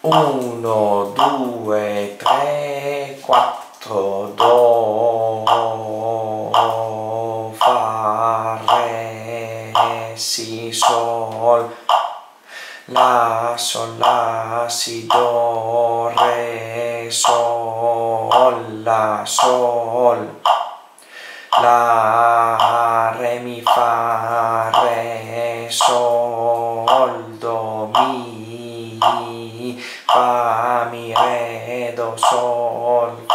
1, 2, 3, 4, do, fa, re, si, sol, la, si, do, re, sol, la, sol, la, re, mi, fa, re, sol, do, mi, fa, mi, re, do, sol,